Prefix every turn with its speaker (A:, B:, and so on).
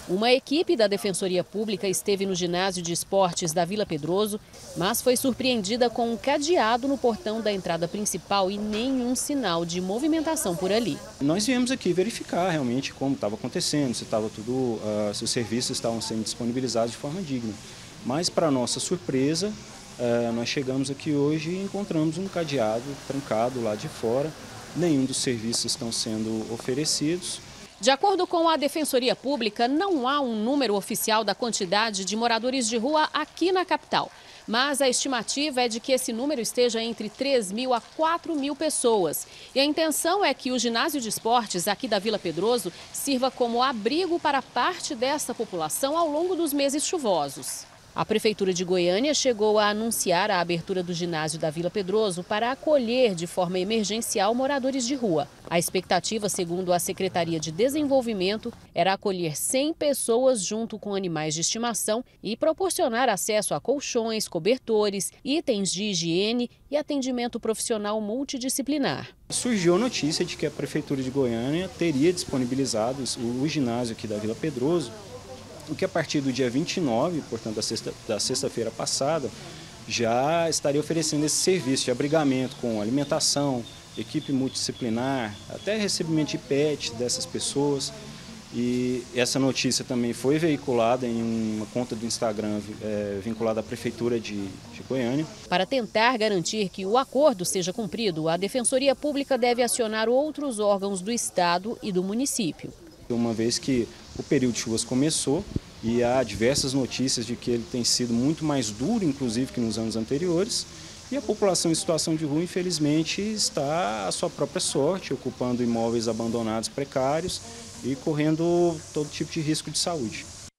A: Uma equipe da Defensoria Pública esteve no ginásio de esportes da Vila Pedroso, mas foi surpreendida com um cadeado no portão da entrada principal e nenhum sinal de movimentação por ali.
B: Nós viemos aqui verificar realmente como estava acontecendo, se estava tudo, se os serviços estavam sendo disponibilizados de forma digna. Mas, para nossa surpresa, nós chegamos aqui hoje e encontramos um cadeado trancado lá de fora. Nenhum dos serviços estão sendo oferecidos.
A: De acordo com a Defensoria Pública, não há um número oficial da quantidade de moradores de rua aqui na capital. Mas a estimativa é de que esse número esteja entre 3.000 a 4.000 pessoas. E a intenção é que o ginásio de esportes aqui da Vila Pedroso sirva como abrigo para parte dessa população ao longo dos meses chuvosos. A Prefeitura de Goiânia chegou a anunciar a abertura do ginásio da Vila Pedroso para acolher de forma emergencial moradores de rua. A expectativa, segundo a Secretaria de Desenvolvimento, era acolher 100 pessoas junto com animais de estimação e proporcionar acesso a colchões, cobertores, itens de higiene e atendimento profissional multidisciplinar.
B: Surgiu a notícia de que a Prefeitura de Goiânia teria disponibilizado o ginásio aqui da Vila Pedroso, o que a partir do dia 29, portanto da sexta-feira passada, já estaria oferecendo esse serviço de abrigamento com alimentação, equipe multidisciplinar, até recebimento de pet dessas pessoas. E essa notícia também foi veiculada em uma conta do Instagram vinculada à Prefeitura de Goiânia.
A: Para tentar garantir que o acordo seja cumprido, a Defensoria Pública deve acionar outros órgãos do Estado e do município.
B: Uma vez que o período de chuvas começou e há diversas notícias de que ele tem sido muito mais duro, inclusive, que nos anos anteriores, e a população em situação de rua, infelizmente, está à sua própria sorte, ocupando imóveis abandonados precários e correndo todo tipo de risco de saúde.